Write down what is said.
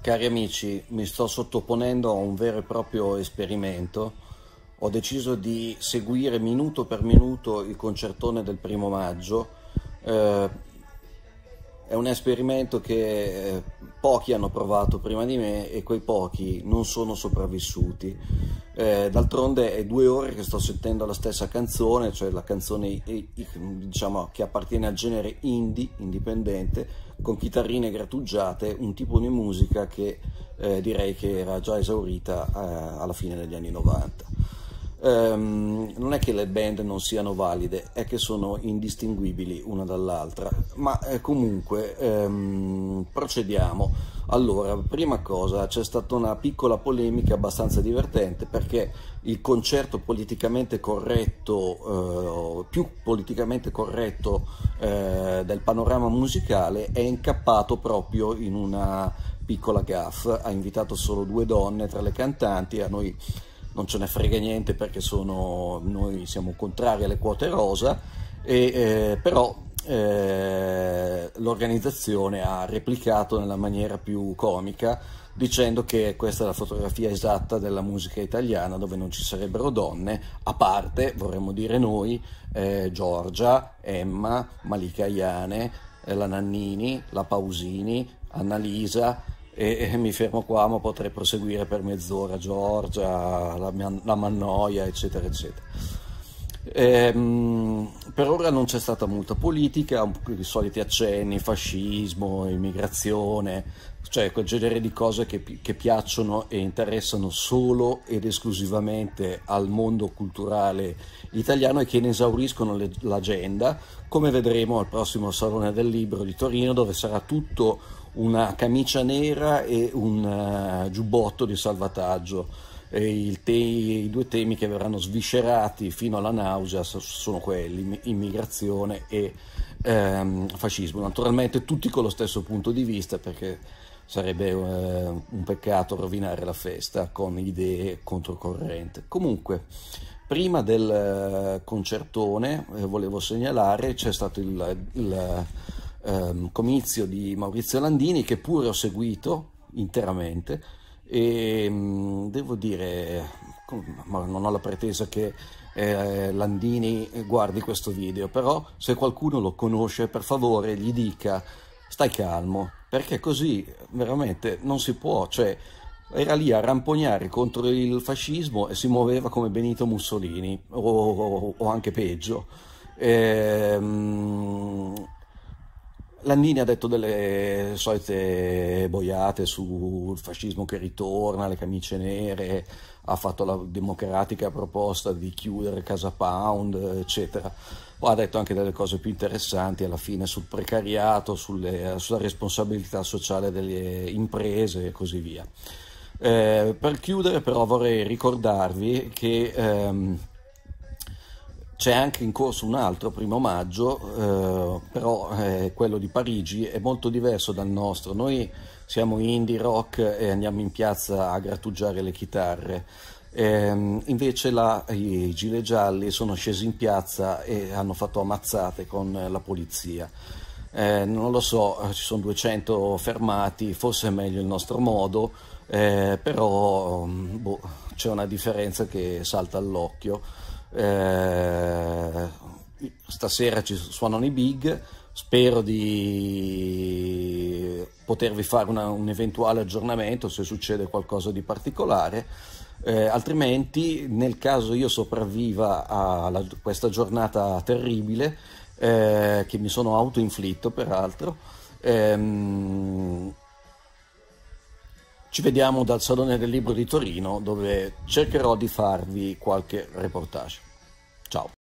Cari amici, mi sto sottoponendo a un vero e proprio esperimento. Ho deciso di seguire minuto per minuto il concertone del 1° maggio. Eh, è un esperimento che pochi hanno provato prima di me e quei pochi non sono sopravvissuti. D'altronde è 2 ore che sto sentendo la stessa canzone, cioè la canzone diciamo, che appartiene al genere indie, indipendente, con chitarrine grattugiate, un tipo di musica che direi che era già esaurita alla fine degli anni 90. Non è che le band non siano valide, è che sono indistinguibili una dall'altra, ma comunque procediamo. Allora, prima cosa, c'è stata una piccola polemica abbastanza divertente perché il concerto politicamente corretto, più politicamente corretto del panorama musicale è incappato proprio in una piccola gaffe. Ha invitato solo 2 donne tra le cantanti. A noi non ce ne frega niente perché noi siamo contrari alle quote rosa, però l'organizzazione ha replicato nella maniera più comica dicendo che questa è la fotografia esatta della musica italiana, dove non ci sarebbero donne, a parte, vorremmo dire noi, Giorgia, Emma, Malika Ayane, la Nannini, la Pausini, Annalisa, e mi fermo qua, ma potrei proseguire per mezz'ora. Giorgia, la Mannoia, eccetera eccetera. Per ora non c'è stata molta politica, i soliti accenni, fascismo, immigrazione, cioè quel genere di cose che piacciono e interessano solo ed esclusivamente al mondo culturale italiano e che ne esauriscono l'agenda, come vedremo al prossimo Salone del Libro di Torino, dove sarà tutto una camicia nera e un giubbotto di salvataggio. I 2 temi che verranno sviscerati fino alla nausea sono quelli: immigrazione e fascismo. Naturalmente tutti con lo stesso punto di vista, perché sarebbe un peccato rovinare la festa con idee controcorrente. Comunque, prima del concertone volevo segnalare c'è stato il comizio di Maurizio Landini, che pure ho seguito interamente, e devo dire, ma non ho la pretesa che Landini guardi questo video, però se qualcuno lo conosce, per favore gli dica stai calmo, perché così veramente non si può. Cioè, era lì a rampognare contro il fascismo e si muoveva come Benito Mussolini o anche peggio. Landini ha detto delle solite boiate sul fascismo che ritorna, le camicie nere, ha fatto la democratica proposta di chiudere Casa Pound, eccetera. Poi ha detto anche delle cose più interessanti alla fine sul precariato, sulla responsabilità sociale delle imprese e così via. Per chiudere però vorrei ricordarvi che c'è anche in corso un altro 1° maggio, però quello di Parigi è molto diverso dal nostro. Noi siamo indie rock e andiamo in piazza a grattugiare le chitarre. Invece là i gilet gialli sono scesi in piazza e hanno fatto ammazzate con la polizia. Non lo so, ci sono 200 fermati, forse è meglio il nostro modo, però c'è una differenza che salta all'occhio. Stasera ci suonano i Big, spero di potervi fare un eventuale aggiornamento se succede qualcosa di particolare, altrimenti, nel caso io sopravviva a questa giornata terribile che mi sono autoinflitto peraltro, ci vediamo dal Salone del Libro di Torino, dove cercherò di farvi qualche reportage. Ciao.